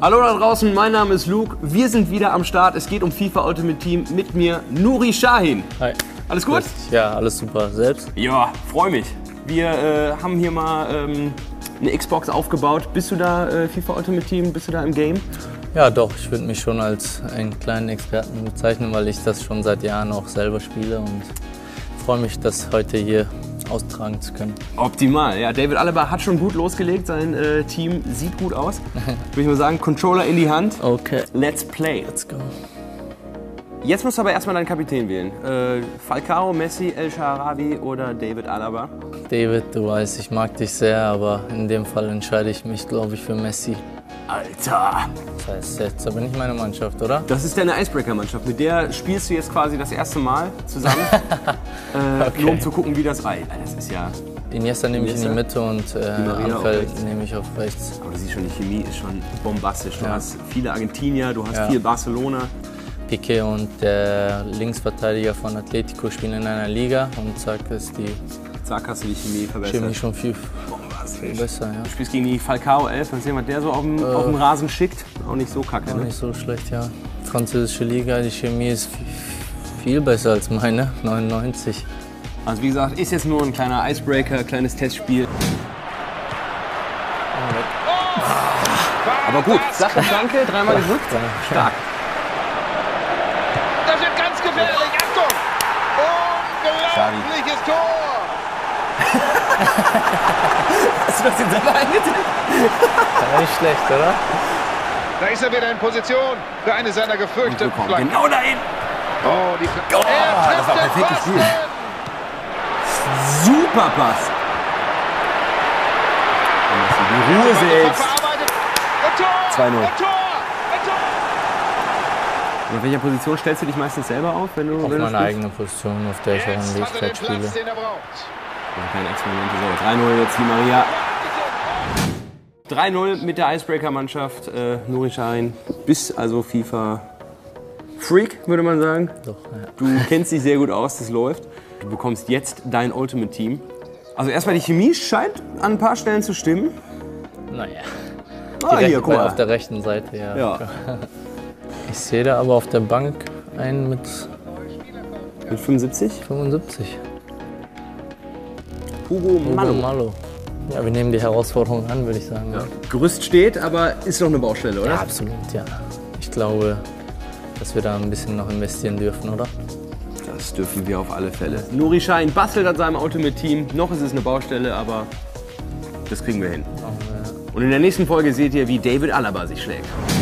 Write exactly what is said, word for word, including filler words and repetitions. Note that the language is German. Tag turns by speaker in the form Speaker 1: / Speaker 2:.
Speaker 1: Hallo da draußen, mein Name ist Luke. Wir sind wieder am Start. Es geht um FIFA Ultimate Team mit mir, Nuri Sahin.
Speaker 2: Hi.
Speaker 1: Alles gut?
Speaker 2: Ja, alles super. Selbst?
Speaker 1: Ja, freue mich. Wir äh, haben hier mal ähm, eine Xbox aufgebaut. Bist du da äh, FIFA Ultimate Team? Bist du da im Game?
Speaker 2: Ja, doch. Ich würde mich schon als einen kleinen Experten bezeichnen, weil ich das schon seit Jahren auch selber spiele und freue mich, das heute hier austragen zu können.
Speaker 1: Optimal. Ja, David Alaba hat schon gut losgelegt. Sein äh, Team sieht gut aus. Würde ich mal sagen, Controller in die Hand.
Speaker 2: Okay.
Speaker 1: Let's play.
Speaker 2: Let's go.
Speaker 1: Jetzt musst du aber erstmal deinen Kapitän wählen. Äh, Falcao, Messi, El Shaarawy oder David Alaba?
Speaker 2: David, du weißt, ich mag dich sehr, aber in dem Fall entscheide ich mich, glaube ich, für Messi.
Speaker 1: Alter!
Speaker 2: Das heißt, jetzt aber nicht meine Mannschaft, oder?
Speaker 1: Das ist deine Icebreaker-Mannschaft. Mit der spielst du jetzt quasi das erste Mal zusammen. äh,
Speaker 2: Okay.
Speaker 1: Nur um zu gucken, wie das reicht. Das ist ja...
Speaker 2: Iniesta nehme ich in die
Speaker 1: Iniesta?
Speaker 2: Mitte und äh,
Speaker 1: Die Maria auf rechts.
Speaker 2: Anfeld nehme ich auf rechts.
Speaker 1: Aber du siehst schon, die Chemie ist schon bombastisch. Du
Speaker 2: Ja.
Speaker 1: hast viele Argentinier, du hast
Speaker 2: Ja.
Speaker 1: viel Barcelona.
Speaker 2: Piqué und der Linksverteidiger von Atletico spielen in einer Liga und zack ist die
Speaker 1: Zack, hast du die Chemie verbessert.
Speaker 2: Chemie schon viel, viel
Speaker 1: Bombastisch.
Speaker 2: besser. Ja.
Speaker 1: Du spielst gegen die Falcao elf. Mal sehen, was der so auf dem,
Speaker 2: Äh.
Speaker 1: auf dem Rasen schickt. Auch nicht so kacke,
Speaker 2: Auch
Speaker 1: ne?
Speaker 2: nicht so schlecht, ja. Französische Liga, die Chemie ist viel, viel besser als meine, neunundneunzig.
Speaker 1: Also wie gesagt, ist jetzt nur ein kleiner Icebreaker, kleines Testspiel. Aber gut, Sache, danke, dreimal gedrückt. Stark.
Speaker 3: Das wird ganz gefährlich. Achtung! Unglaubliches Tor!
Speaker 1: Hast du das jetzt selber eingetippt?
Speaker 2: Ja, nicht schlecht, oder?
Speaker 3: Da ist er wieder in Position für eine seiner gefürchteten Flanken.
Speaker 1: Genau dahin.
Speaker 3: Oh, die Fl
Speaker 1: Oh,
Speaker 3: Er
Speaker 1: das war
Speaker 3: trifft den
Speaker 1: perfekt
Speaker 3: Pfosten!
Speaker 1: gespielt. Super Pass. Die Ruhe selbst.
Speaker 3: Verarbeitet. Und Tor!
Speaker 1: zwei null.
Speaker 3: Und Tor! Und Tor!
Speaker 1: Und auf welcher Position stellst du dich meistens selber auf, wenn du
Speaker 2: Auf
Speaker 1: wenn du
Speaker 2: meine
Speaker 1: spielst?
Speaker 2: eigene Position, auf der ich auch in
Speaker 3: Jetzt hat er den
Speaker 2: Wirklichkeit spiele.
Speaker 3: Platz, den er braucht.
Speaker 1: Ja, keine Experimente. So, drei null jetzt die Maria. drei null mit der Icebreaker-Mannschaft. Äh, Nuri Sahin. Bist also FIFA-Freak, würde man sagen.
Speaker 2: Doch, ja.
Speaker 1: Du kennst dich sehr gut aus, das läuft. Du bekommst jetzt dein Ultimate Team. Also erstmal die Chemie scheint an ein paar Stellen zu stimmen.
Speaker 2: Naja.
Speaker 1: Ah,
Speaker 2: Direkt
Speaker 1: hier, guck
Speaker 2: bei- auf
Speaker 1: mal.
Speaker 2: der rechten Seite, ja.
Speaker 1: Ja.
Speaker 2: Ich sehe da aber auf der Bank einen mit
Speaker 1: Mit fünfundsiebzig.
Speaker 2: fünfundsiebzig.
Speaker 1: Hugo Mallo.
Speaker 2: Malo. Ja, wir nehmen die Herausforderung an, würde ich sagen. Ja.
Speaker 1: Gerüst steht, aber ist noch eine Baustelle, oder?
Speaker 2: Ja, absolut, ja. Ich glaube, dass wir da ein bisschen noch investieren dürfen, oder?
Speaker 1: Das dürfen wir auf alle Fälle. Nuri Sahin bastelt an seinem Ultimate Team. Noch ist es eine Baustelle, aber das kriegen wir hin.
Speaker 2: Machen wir, ja.
Speaker 1: Und in der nächsten Folge seht ihr, wie David Alaba sich schlägt.